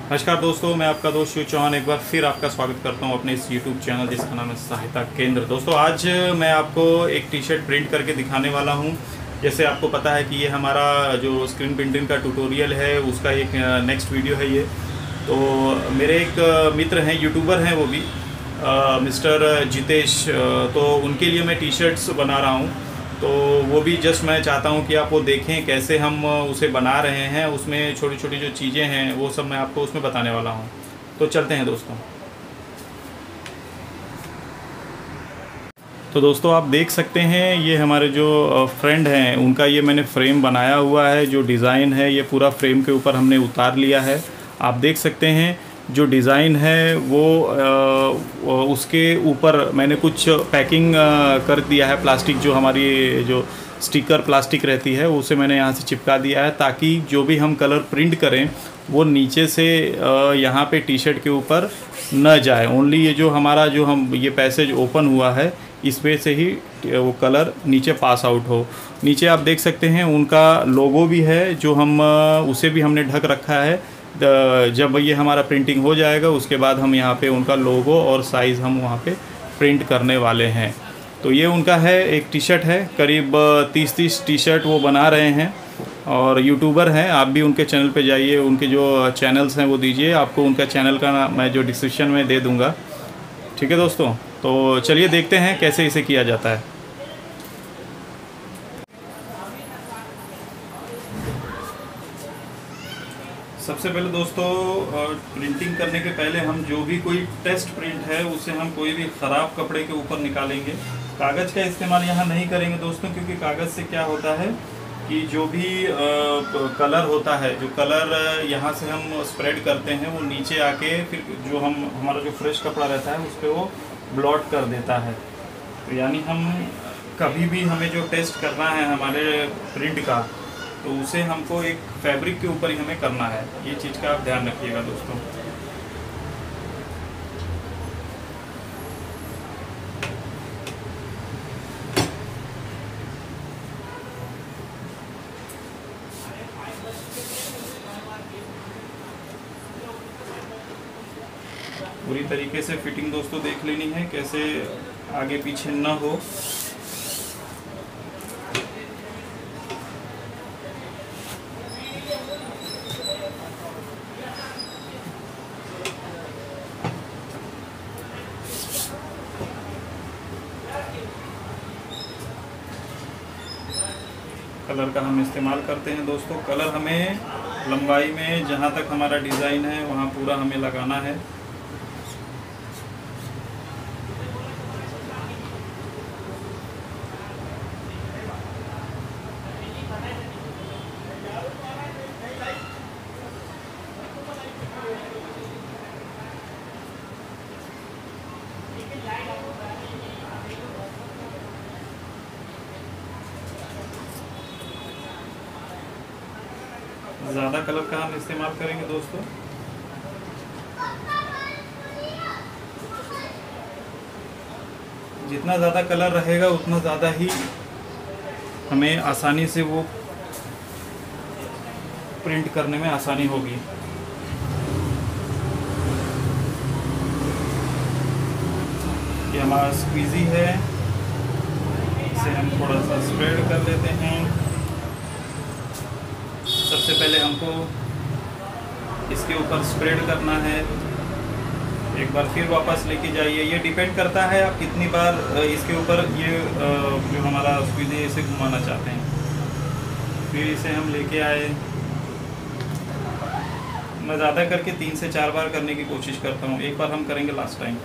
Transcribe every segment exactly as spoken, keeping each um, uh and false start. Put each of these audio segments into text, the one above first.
नमस्कार दोस्तों, मैं आपका दोस्त शिव चौहान एक बार फिर आपका स्वागत करता हूं अपने इस यूट्यूब चैनल जिसका नाम है सहायता केंद्र। दोस्तों आज मैं आपको एक टी शर्ट प्रिंट करके दिखाने वाला हूं। जैसे आपको पता है कि ये हमारा जो स्क्रीन प्रिंटिंग का ट्यूटोरियल है उसका एक नेक्स्ट वीडियो है ये। तो मेरे एक मित्र हैं, यूट्यूबर हैं वो भी, आ, मिस्टर जितेश, तो उनके लिए मैं टी शर्ट्स बना रहा हूँ। तो वो भी जस्ट मैं चाहता हूँ कि आप वो देखें कैसे हम उसे बना रहे हैं। उसमें छोटी छोटी जो चीज़ें हैं वो सब मैं आपको उसमें बताने वाला हूँ। तो चलते हैं दोस्तों। तो दोस्तों आप देख सकते हैं ये हमारे जो फ्रेंड हैं उनका ये मैंने फ्रेम बनाया हुआ है। जो डिज़ाइन है ये पूरा फ्रेम के ऊपर हमने उतार लिया है। आप देख सकते हैं जो डिज़ाइन है वो आ, उसके ऊपर मैंने कुछ पैकिंग कर दिया है। प्लास्टिक जो हमारी जो स्टिकर प्लास्टिक रहती है उसे मैंने यहाँ से चिपका दिया है ताकि जो भी हम कलर प्रिंट करें वो नीचे से यहाँ पे टी शर्ट के ऊपर न जाए। ओनली ये जो हमारा जो हम ये पैसेज ओपन हुआ है इस पे से ही वो कलर नीचे पास आउट हो। नीचे आप देख सकते हैं उनका लोगो भी है जो हम उसे भी हमने ढक रखा है। जब ये हमारा प्रिंटिंग हो जाएगा उसके बाद हम यहाँ पे उनका लोगो और साइज़ हम वहाँ पे प्रिंट करने वाले हैं। तो ये उनका है, एक टी शर्ट है, करीब तीस तीस टी शर्ट वो बना रहे हैं और यूट्यूबर हैं। आप भी उनके चैनल पे जाइए, उनके जो चैनल्स हैं वो दीजिए। आपको उनका चैनल का नाम मैं जो डिस्क्रिप्शन में दे दूँगा। ठीक है दोस्तों, तो चलिए देखते हैं कैसे इसे किया जाता है। सबसे पहले दोस्तों प्रिंटिंग करने के पहले हम जो भी कोई टेस्ट प्रिंट है उसे हम कोई भी ख़राब कपड़े के ऊपर निकालेंगे। कागज़ का इस्तेमाल यहाँ नहीं करेंगे दोस्तों, क्योंकि कागज़ से क्या होता है कि जो भी आ, कलर होता है, जो कलर यहाँ से हम स्प्रेड करते हैं वो नीचे आके फिर जो हम हमारा जो फ्रेश कपड़ा रहता है उस पर वो ब्लॉट कर देता है। तो यानी हम कभी भी हमें जो टेस्ट करना है हमारे प्रिंट का तो उसे हमको एक फैब्रिक के ऊपर ही हमें करना है। ये चीज़ का आप ध्यान रखिएगा दोस्तों। पूरी तरीके से फिटिंग दोस्तों देख लेनी है, कैसे आगे पीछे ना हो। कलर का हम इस्तेमाल करते हैं दोस्तों। कलर हमें लंबाई में जहाँ तक हमारा डिज़ाइन है वहाँ पूरा हमें लगाना है। ज़्यादा कलर का हम इस्तेमाल करेंगे दोस्तों। जितना ज़्यादा कलर रहेगा उतना ज़्यादा ही हमें आसानी से वो प्रिंट करने में आसानी होगी। ये हमारा स्क्वीजी है, इसे हम थोड़ा सा स्प्रेड कर लेते हैं। सबसे पहले हमको इसके ऊपर स्प्रेड करना है, एक बार फिर वापस लेके जाइए। ये डिपेंड करता है आप कितनी बार इसके ऊपर ये जो हमारा स्क्वीजी इसे घुमाना चाहते हैं। फिर इसे हम लेके आए। मैं ज़्यादा करके तीन से चार बार करने की कोशिश करता हूँ, एक बार हम करेंगे लास्ट टाइम।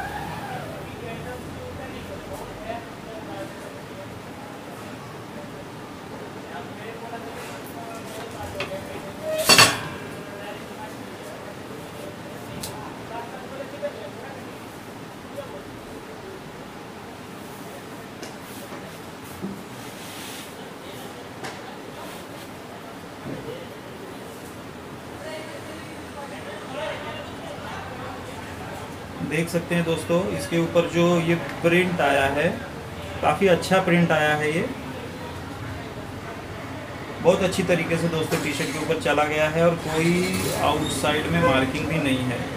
देख सकते हैं दोस्तों इसके ऊपर जो ये प्रिंट आया है काफ़ी अच्छा प्रिंट आया है। ये बहुत अच्छी तरीके से दोस्तों टी शर्ट के ऊपर चला गया है और कोई आउटसाइड में मार्किंग भी नहीं है।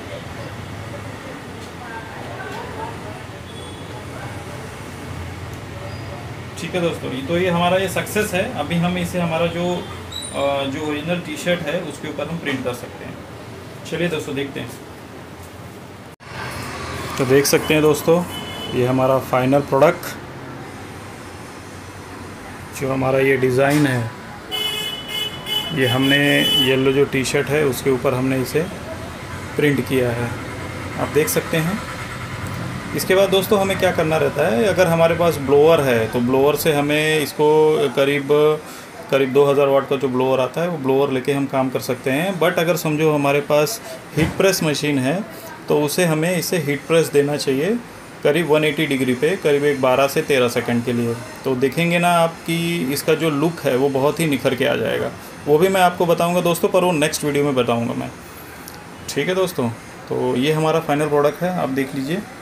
ठीक है दोस्तों, तो ये हमारा ये सक्सेस है। अभी हम इसे हमारा जो जो ओरिजिनल टी शर्ट है उसके ऊपर हम प्रिंट कर सकते हैं। चलिए दोस्तों देखते हैं। तो देख सकते हैं दोस्तों, ये हमारा फाइनल प्रोडक्ट, जो हमारा ये डिज़ाइन है, ये हमने येलो जो टी शर्ट है उसके ऊपर हमने इसे प्रिंट किया है, आप देख सकते हैं। इसके बाद दोस्तों हमें क्या करना रहता है, अगर हमारे पास ब्लोअर है तो ब्लोअर से हमें इसको करीब करीब दो हज़ार वाट का जो ब्लोअर आता है वो ब्लोअर लेके हम काम कर सकते हैं। बट अगर समझो हमारे पास हीट प्रेस मशीन है तो उसे हमें इसे हीट प्रेस देना चाहिए करीब एक सौ अस्सी डिग्री पे, करीब एक बारह से तेरह सेकंड के लिए। तो देखेंगे ना आप कि इसका जो लुक है वो बहुत ही निखर के आ जाएगा। वो भी मैं आपको बताऊंगा दोस्तों, पर वो नेक्स्ट वीडियो में बताऊंगा मैं। ठीक है दोस्तों, तो ये हमारा फाइनल प्रोडक्ट है, आप देख लीजिए।